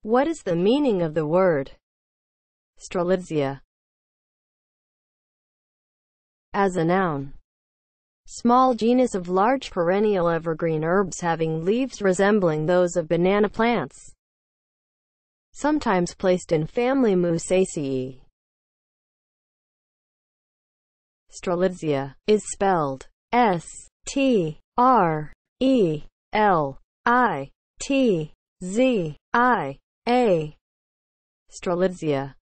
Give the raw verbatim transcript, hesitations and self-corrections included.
What is the meaning of the word STRELITZIA? As a noun, small genus of large perennial evergreen herbs having leaves resembling those of banana plants, sometimes placed in family Musaceae. STRELITZIA is spelled S T R E L I T Z I A. STRELITZIA